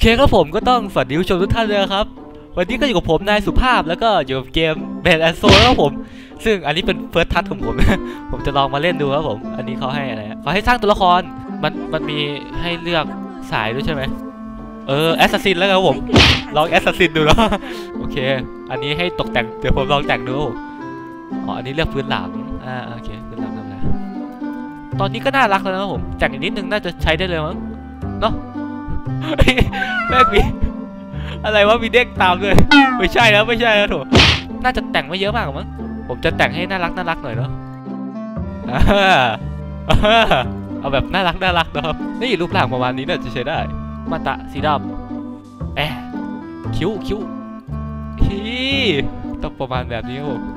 ครับผมก็ต้องสวัสดีผู้ชมทุกท่านเลยครับวันนี้ก็อยู่กับผมนายสุภาพแล้วก็อยู่กับเกมแบนด์แอนด์โซครับผมซึ่งอันนี้เป็นเฟิร์สทัชของผมนะผมจะลองมาเล่นดูครับผมอันนี้เขาให้อะไรเขาให้สร้างตัวละครมันมีให้เลือกสายด้วยใช่ไหมแอสซัสซินแล้วครับผมลองแอสซัสซินดูแล้วโอเคอันนี้ให้ตกแต่งเดี๋ยวผมลองแต่งดูอันนี้เลือกพื้นหลังโอเคพื้นหลังทำอะไรตอนนี้ก็น่ารักแล้วนะครับผมแต่งอีกนิดนึงน่าจะใช้ได้เลยมั้งเนาะแม่มีอะไรวะมีเด็กตามเลยไม่ใช่แล้วไม่ใช่แล้วถูกน่าจะแต่งไม่เยอะมากมั้งผมจะแต่งให้น่ารักหน่อยเนาะเอาแบบน่ารักนะครับนี่รูปร่างประมาณนี้น่าจะใช้ได้มาตะสีดำคิ้วต้องประมาณแบบนี้ครับ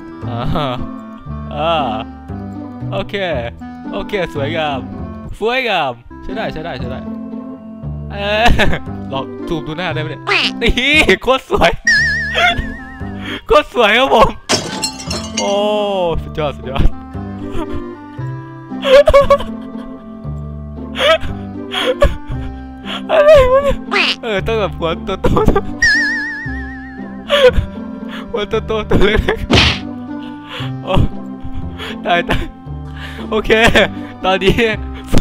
โอเคสวยงามใช้ได้ลองซูมดูหน้าได้ไหมเนี่ยนี่โคตรสวยครับผมโอ้สุดยอดอะไรวะเนี่ยต้องแบบหัวโตหัวโตตัวเล็กโอ้ได้โอเคตอนนี้ส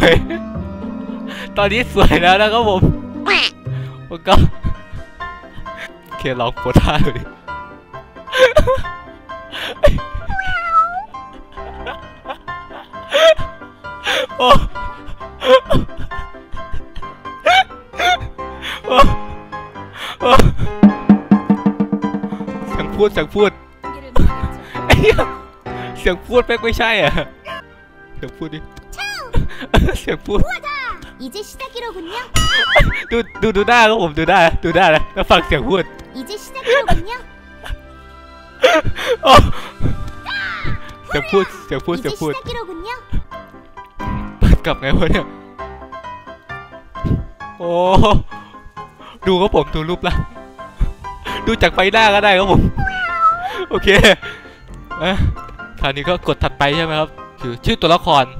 วยแล้วนะครับผมโอเคลองโพสท่าดูดิโอ้เสียงพูดเสียงพูดไม่ใช่อ่ะเสียงพูดดิเสียงพูดดูหน้าครับผมดูหน้าแล้วฟังเสียงพูดเสียงพูดกลับไงวะเนี่ยโอ้ดูครับผมดูรูปละดูจากไฟหน้าก็ได้ครับผมโอเคคราวนี้ก็กดถัดไปใช่ไหมครับคือชื่อตัวละคร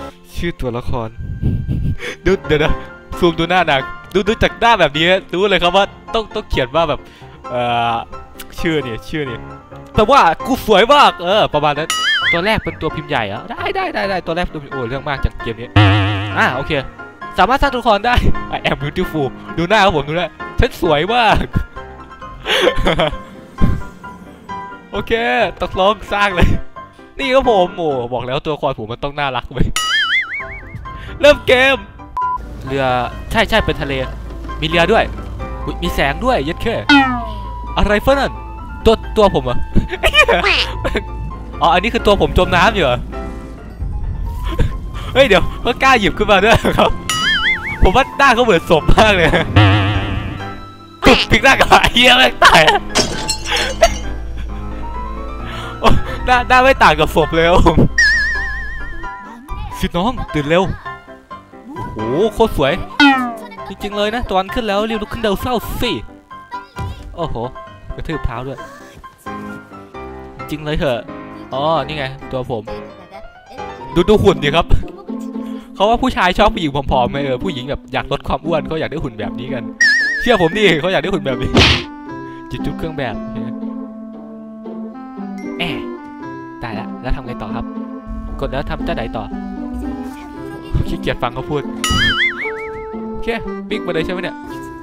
เดี๋ยวนะซูมดูหน้าหนักดูจากหน้าแบบนี้รู้เลยครับว่าต้องเขียนว่าแบบชื่อนี่แต่ว่ากูสวยมากประมาณนั้นตัวแรกเป็นตัวพิมพ์ใหญ่เหรอได้ตัวแรกตัวโอ้เรื่องมากจากเกมนี้โอเคสามารถสร้างตัวละครได้ I am beautiful ดูหน้าครับผมดูหน้าฉันสวยมากโอเคตกลงสร้างเลยนี่ครับผมโอ้บอกแล้วตัวละครผมมันต้องน่ารักไปเริ่มเกมเรือใช่เป็นทะเลมีเรือด้วยมีแสงด้วยยัดแค่อะไรเฟิร์นตัวผมอ่ะอันนี้คือตัวผมจมน้ำอยู่เฮ้ยเดี๋ยวก็กล้าหยิบขึ้นมาด้วยครับผมว่าหน้าเขาเหมือนศพมากเลยกุบพลิกหน้ากับเฮียไม่ตายหน้าไม่ต่างกับศพเลยผมสิน้องตื่นเร็วโอ้โคตรสวยจริงๆเลยนะตอนขึ้นแล้วรีบลุกขึ้นเร็วเศร้าสิโอ้โหกระทืบเท้าด้วยจริงเลยเถอะนี่ไงตัวผมดูหุ่นดิครับเขาว่าผู้ชายชอบผู้หญิงผอมๆไหมผู้หญิงแบบอยากลดความอ้วนเขาอยากได้หุ่นแบบนี้กันเชื่อผมดิเขาอยากได้หุ่นแบบนี้จุดเครื่องแบบได้แล้วทำไงต่อครับกดแล้วทำจะไหนต่อขี้เกียจฟังเขาพูดโอเคบิ๊กมาเลยใช่ไหมเนี่ย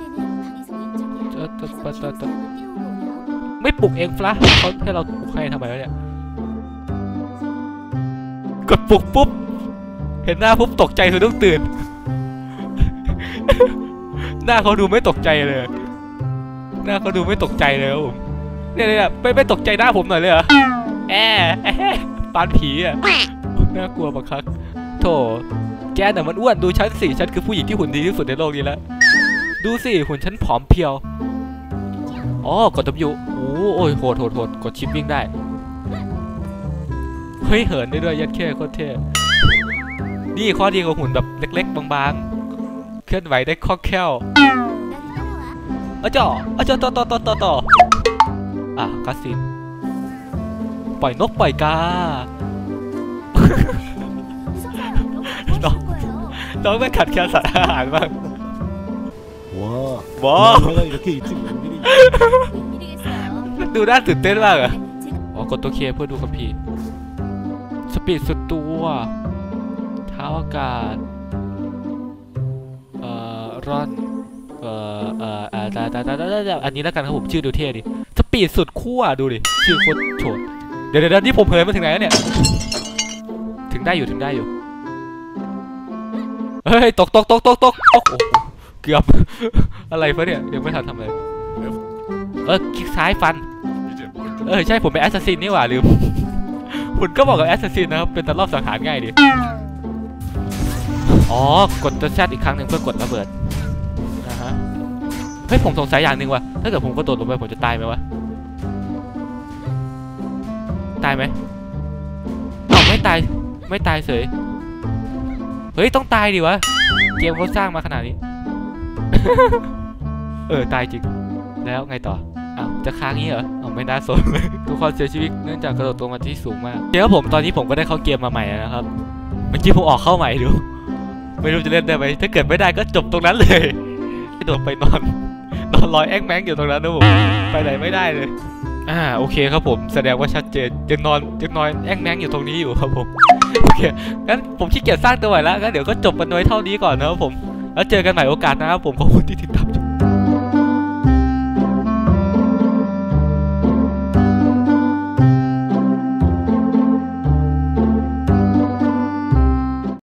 ไม่ปลุกเองฟะเขาให้เราปลุกให้ทำไมวะเนี่ยกดปลุกปุ๊บเห็นหน้าปุ๊บตกใจคือต้องตื่นหน้าเขาดูไม่ตกใจเลยผมเนี่ยไม่ตกใจหน้าผมหน่อยเลยเหรอปานผีอ่ะน่ากลัวบักคักโธ่แกน่ะมันอ้วนดูฉันสิฉันคือผู้หญิงที่หุ่นดีที่สุดในโลกนี้แล้วดูสิหุ่นฉันผอมเพียวกดWโอ้ยโหดกดชิปวิ่งได้เฮ้ยเหินได้ด้วยยัดแค่โคตรเท่นี่ข้อดีของหุ่นแบบเล็กๆบางๆเคลื่อนไหวได้คล่องแคล่วต่อคาสินปล่อยนกปล่อยกาน้องไม่ขัดแคลนสารอาหารบ้าง 와, 내가 이렇게 일찍 웬일이냐? ดูน่าตื่นเต้นมากอะอ๋อกดตัวเคเพื่อดูกับพี่สปีดสุดตัวเท้าอากาศร่อนอันนี้แล้วกันครับผมชื่อดูเท่ดิสปีดสุดขั้วดูดิชื่อโคตรโฉดเดี๋ยวนี่ผมเผยมาถึงไหนแล้วเนี่ยถึงได้อยู่เฮ้ยตกโอ้โหเกือบอะไรฟะเนี่ยยังไม่ทันทำเลยคลิกซ้ายฟันใช่ผมเป็นแอสซัสซินนี่หว่าลืมคุณก็บอกกับแอสซัสซินนะครับเป็นตะรอบสังหารง่ายดิอ๋อกดตัวแซดอีกครั้งหนึ่งเพื่อกดระเบิดนะฮะเฮ้ยผมสงสัยอย่างหนึ่งว่ะถ้าเกิดผมกระโดดลงไปผมจะตายไหมวะตายไหมอ้าวไม่ตายเฉยเฮ้ยต้องตายดิวะเกมเขาสร้างมาขนาดนี้ ตายจริงแล้วไงต่ออ้าวจะค้างงี้เหรอไม่น่าสนเลยทุกคนเสียชีวิตเนื่องจากกระโดดตัวมาที่สูงมากเดี๋ยวผมตอนนี้ผมก็ได้เข้าเกมมาใหม่นะครับเมื่อกี้ผมออกเข้าใหม่ดูไม่รู้จะเล่นได้ไหมถ้าเกิดไม่ได้ก็จบตรงนั้นเลยโดดไปนอนลอยแอ้งแมงอยู่ตรงนั้นนะผมไปไหนไม่ได้เลยโอเคครับผมแสดงว่าชัดเจนยังนอนแอ้งแมงอยู่ตรงนี้อยู่ครับผมโอเคงั้นผมขี้เกียจสร้างตัวใหม่แล้วงั้นเดี๋ยวก็จบกันไว้เท่านี้ก่อนนะครับผมแล้วเจอกันใหม่โอกาสหน้าครับผมขอบคุณที่ติดตาม